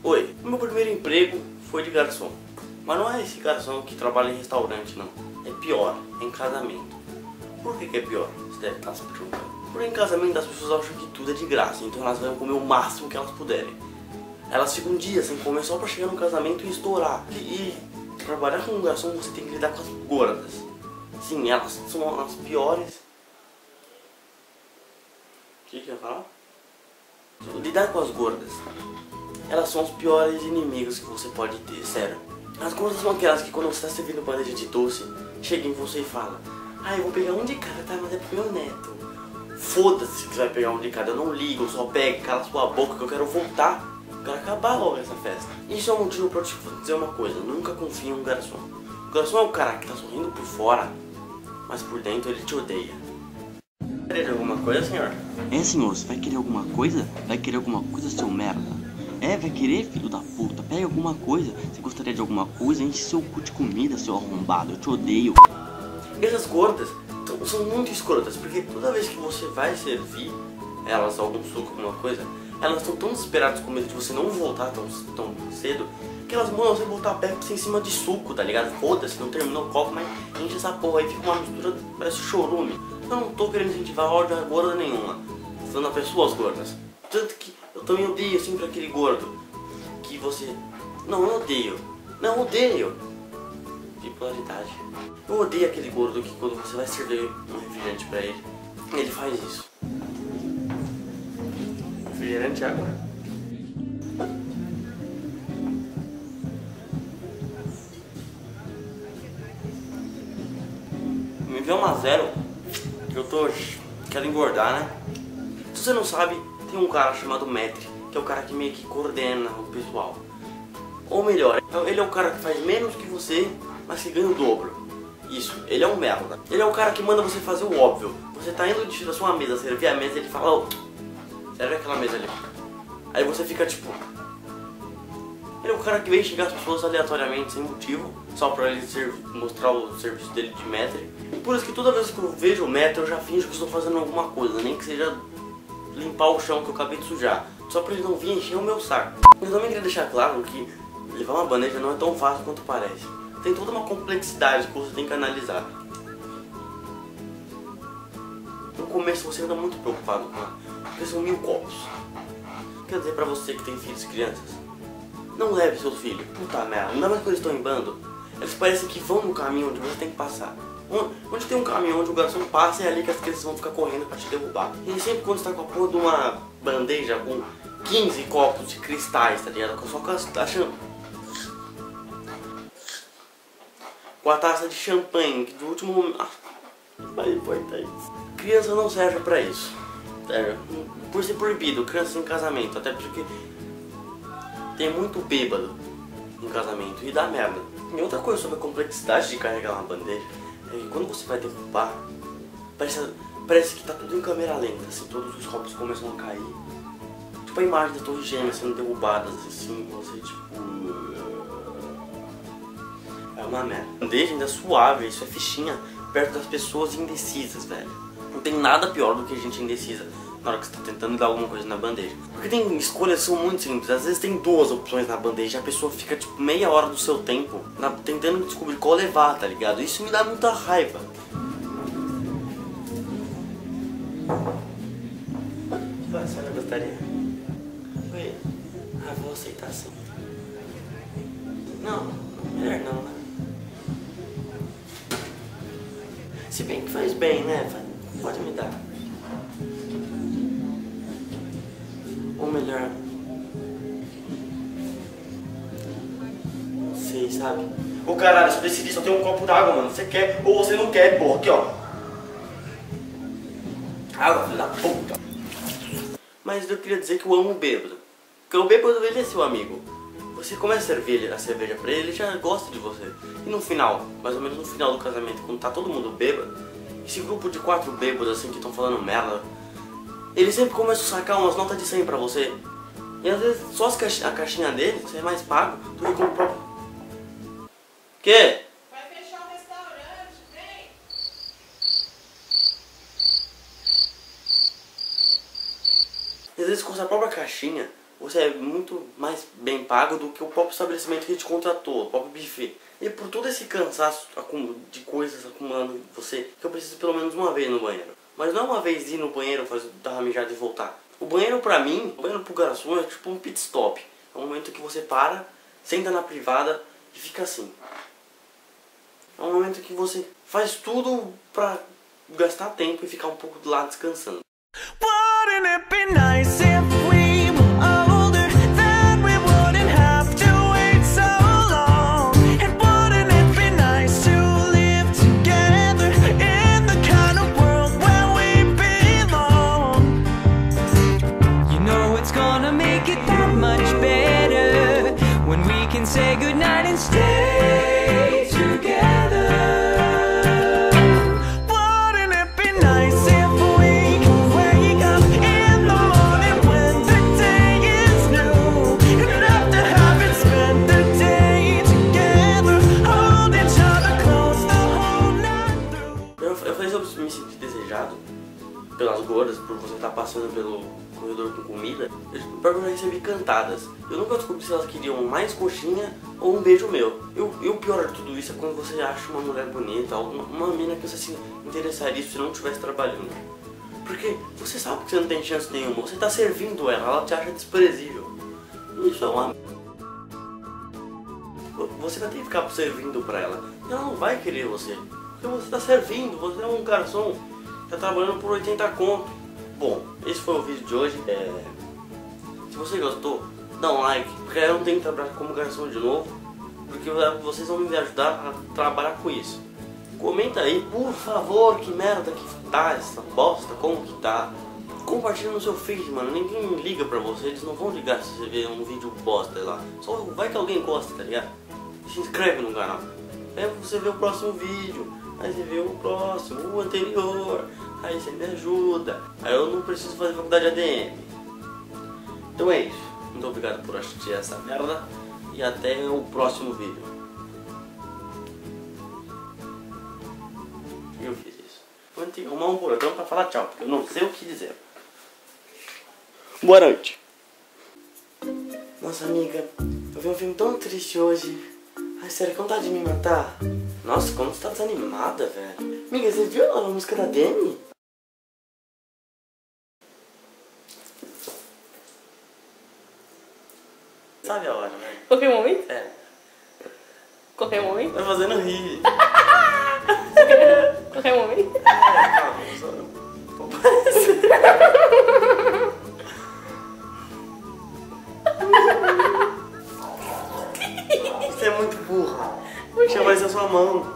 Oi, o meu primeiro emprego foi de garçom. Mas não é esse garçom que trabalha em restaurante, não. É pior, é em casamento. Por que é pior? Você deve estar se perguntando. Porque em casamento as pessoas acham que tudo é de graça, então elas vão comer o máximo que elas puderem. Elas ficam um dia sem comer só pra chegar no casamento e estourar. E trabalhar com um garçom você tem que lidar com as gordas. Sim, elas são as piores. O que eu ia falar? Lidar com as gordas. Elas são os piores inimigos que você pode ter, sério. As gordas são aquelas que quando você está servindo bandeja de doce, chega em você e fala: ah, eu vou pegar um de cada, tá? Mas é pro meu neto. Foda-se se você vai pegar um de cada, eu não ligo, eu só pego, cala sua boca que eu quero voltar. Eu quero acabar logo essa festa. Isso é um motivo pra eu te dizer uma coisa: nunca confie em um garçom. O garçom é o cara que tá sorrindo por fora, mas por dentro ele te odeia. Vai querer alguma coisa, senhor? É, senhor, você vai querer alguma coisa? Vai querer alguma coisa, seu merda? É, vai querer, filho da puta? Pega alguma coisa. Você gostaria de alguma coisa? Enche seu cu de comida, seu arrombado. Eu te odeio. Essas gordas são muito escrotas, porque toda vez que você vai servir elas algum suco, alguma coisa, elas estão tão desesperadas com medo de você não voltar tão cedo, que elas mandam você botar a Pepsi em cima de suco, tá ligado? Foda-se, não terminou o copo, mas enche essa porra aí, fica uma mistura, parece chorume. Eu não tô querendo incentivar ódio a gorda nenhuma, tô falando a pessoas gordas. Tanto que eu também odeio sempre aquele gordo que você... Não, eu odeio. Não, eu odeio. Bipolaridade. Eu odeio aquele gordo que quando você vai servir um refrigerante pra ele, ele faz isso. Refrigerante, água. Me vê uma zero, que eu quero engordar, né? Se você não sabe, tem um cara chamado Maître, que é o cara que meio que coordena o pessoal. Ou melhor, ele é o cara que faz menos que você, mas que ganha o dobro. Isso, ele é um merda. Ele é o cara que manda você fazer o óbvio. Você tá indo da sua mesa, servir a mesa, ele fala: oh, serve aquela mesa ali. Aí você fica tipo... Ele é o cara que vem xingar as pessoas aleatoriamente, sem motivo, só pra ele mostrar o serviço dele de maître. E por isso que toda vez que eu vejo o maître, eu já finjo que estou fazendo alguma coisa, nem que seja limpar o chão que eu acabei de sujar, só pra ele não vir encher o meu saco. Eu também queria deixar claro que levar uma bandeja não é tão fácil quanto parece. Tem toda uma complexidade que você tem que analisar. No começo você anda muito preocupado com ela, porque são 1000 copos. Quer dizer pra você que tem filhos e crianças, não leve seus filhos, puta merda, ainda mais quando eles estão em bando. Eles parecem que vão no caminho onde você tem que passar. Onde tem um caminho onde o garçom passa, é ali que as crianças vão ficar correndo pra te derrubar. E sempre quando você tá com a porra de uma bandeja com 15 copos de cristais, tá ligado? Só com com a taça de champanhe, que do último momento... Vai importar isso. Criança não serve pra isso. Sério. Por ser proibido, criança em casamento. Até porque tem muito bêbado em casamento e dá merda. E outra coisa sobre a complexidade de carregar uma bandeja é que quando você vai derrubar, parece que tá tudo em câmera lenta, assim, todos os copos começam a cair. Tipo a imagem das torres gêmeas sendo derrubadas, assim, você tipo... É uma merda. Bandeja ainda suave, isso é fichinha perto das pessoas indecisas, velho. Não tem nada pior do que gente indecisa na hora que você tá tentando dar alguma coisa na bandeja. Porque tem escolhas que são muito simples. Às vezes tem 2 opções na bandeja e a pessoa fica tipo meia hora do seu tempo tentando descobrir qual levar, tá ligado? Isso me dá muita raiva. A senhora gostaria? Oi. Ah, vou aceitar sim. Não, melhor não, né? Se bem que faz bem, né? Pode me dar. Ou melhor, não sei, sabe? Ô caralho, você decidir só tem um copo d'água, mano. Você quer ou você não quer, porra. Aqui, ó. Água, filho da puta. Mas eu queria dizer que eu amo o bêbado. Porque o bêbado, ele é seu amigo. Você começa a servir a cerveja pra ele, ele já gosta de você. E no final, mais ou menos no final do casamento, quando tá todo mundo bêbado, esse grupo de 4 bêbados assim que estão falando merda, eles sempre começam a sacar umas notas de 100 pra você. E às vezes só a caixinha dele, você é mais pago do que com o próprio... Quê? Vai fechar o restaurante, vem! E às vezes com a própria caixinha, você é muito mais bem pago do que o próprio estabelecimento que te contratou, o próprio buffet. E por todo esse cansaço de coisas acumulando em você, que eu preciso pelo menos uma vez no banheiro. Mas não é uma vez ir no banheiro, dar uma mijada e voltar. O banheiro pra mim, o banheiro pro garçom é tipo um pit stop. É um momento que você para, senta na privada e fica assim. É um momento que você faz tudo pra gastar tempo e ficar um pouco lá descansando. Wouldn't it be nice if we were older, then we wouldn't have to wait so long? And wouldn't it be nice to live together in the kind of world where we belong? You know it's gonna make it that much better when we can say goodnight and stay together. Me sentir desejado pelas gordas, por você estar passando pelo corredor com comida, eu já recebi cantadas. Eu nunca descobri se elas queriam mais coxinha ou um beijo meu. E o pior de tudo isso é quando você acha uma mulher bonita, uma mina que você se interessaria se você não estivesse trabalhando. Porque você sabe que você não tem chance nenhuma, você está servindo ela te acha desprezível. Isso é uma... Você vai ter que ficar servindo pra ela, e ela não vai querer você. Porque você está servindo, você é um garçom, está trabalhando por 80 conto. Bom, esse foi o vídeo de hoje. Se você gostou, dá um like, porque eu não tenho que trabalhar como garçom de novo, porque vocês vão me ajudar a trabalhar com isso. Comenta aí, por favor, que merda que tá essa bosta, como que tá. Compartilha no seu feed, mano, ninguém liga pra você, eles não vão ligar se você ver um vídeo bosta lá. Só vai que alguém gosta, tá ligado? Se inscreve no canal. Aí você vê o próximo vídeo, aí você vê o próximo, o anterior, aí você me ajuda. Aí eu não preciso fazer faculdade ADM. Então é isso. Muito obrigado por assistir essa merda e até o próximo vídeo. Eu fiz isso. Vou ter que arrumar um bordão pra falar tchau, porque eu não sei o que dizer. Boa noite. Nossa amiga, eu vi um filme tão triste hoje. Ai, sério, que vontade de me matar. Nossa, como você tá desanimada, velho. Amiga, você viu a música da Demi? Sabe a hora, velho? Qualquer momento? É. Qualquer momento? Vai fazendo rir. Qualquer momento? Calma, só... Pô, parece. Você é muito burra. Chama isso a sua mão.